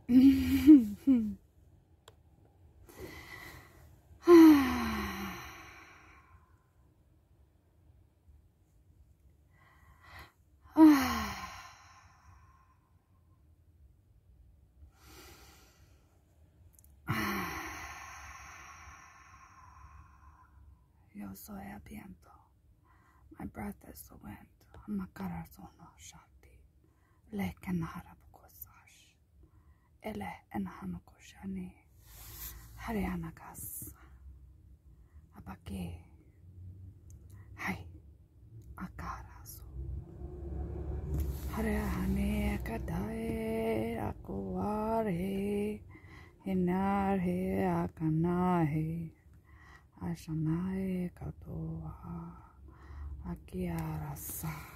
Yo soy el viento. My breath is the wind. Makara sono shanti. Le kanara bukosash. Ele enhanoko shani. Harianakas. Abake. Hai. Akaraso. Hariane kadae akuare. Hinare akanahe. Ashanae katoa. Akiarasa.